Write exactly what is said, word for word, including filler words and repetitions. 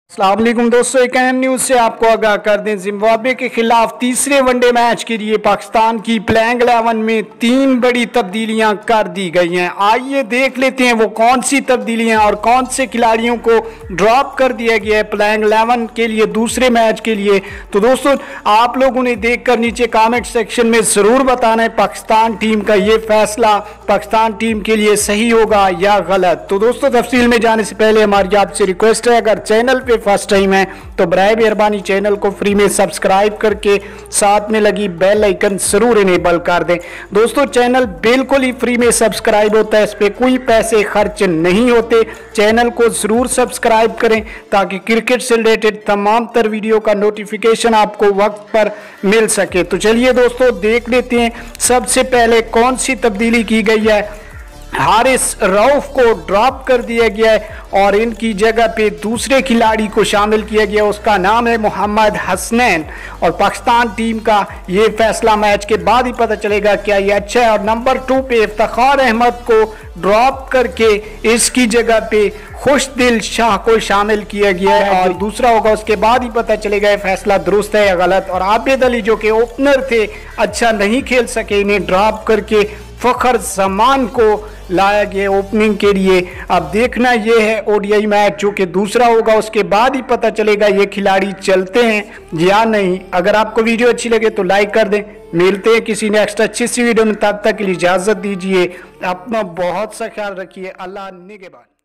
अस्सलाम वालेकुम दोस्तों, एक अहम न्यूज से आपको आगाह कर दें। जिम्बाब्वे के खिलाफ तीसरे वनडे मैच के लिए पाकिस्तान की प्लेइंग इलेवन में तीन बड़ी तब्दीलियां कर दी गई हैं। आइए देख लेते हैं वो कौन सी तब्दीलियां और कौन से खिलाड़ियों को ड्रॉप कर दिया गया है प्लेइंग इलेवन के लिए दूसरे मैच के लिए। तो दोस्तों आप लोगों ने देखकर नीचे कमेंट सेक्शन में ज़रूर बताना है पाकिस्तान टीम का ये फैसला पाकिस्तान टीम के लिए सही होगा या गलत। तो दोस्तों तफसील में जाने से पहले हमारी आपसे रिक्वेस्ट है, अगर चैनल पे फर्स्ट टाइम है तो बराए मेहरबानी चैनल को फ्री में सब्सक्राइब करके साथ में लगी बेल आइकन जरूर इनेबल कर दें। दोस्तों चैनल बिल्कुल ही फ्री में सब्सक्राइब होता है, इस पे कोई पैसे खर्च नहीं होते। चैनल को जरूर सब्सक्राइब करें ताकि क्रिकेट से रिलेटेड तमाम तर वीडियो का नोटिफिकेशन आपको वक्त पर मिल सके। तो चलिए दोस्तों देख लेते हैं सबसे पहले कौन सी तब्दीली की गई है। हारिस रऊफ को ड्रॉप कर दिया गया है और इनकी जगह पे दूसरे खिलाड़ी को शामिल किया गया, उसका नाम है मोहम्मद हसनैन। और पाकिस्तान टीम का ये फैसला मैच के बाद ही पता चलेगा क्या ये अच्छा है। और नंबर टू पे इफ्तिखार अहमद को ड्रॉप करके इसकी जगह पे खुशदिल शाह को शामिल किया गया है और दूसरा होगा उसके बाद ही पता चलेगा ये फैसला दुरुस्त है या गलत। और आबिद अली जो कि ओपनर थे अच्छा नहीं खेल सके, इन्हें ड्रॉप करके फखर जमान को लाया गया ओपनिंग के लिए। अब देखना यह है ओडीआई मैच जो कि दूसरा होगा उसके बाद ही पता चलेगा ये खिलाड़ी चलते हैं या नहीं। अगर आपको वीडियो अच्छी लगे तो लाइक कर दें। मिलते हैं किसी नेक्स्ट अच्छी सी वीडियो में, तब तक के लिए इजाजत दीजिए। अपना बहुत सा ख्याल रखिए। अल्लाह निगहबान।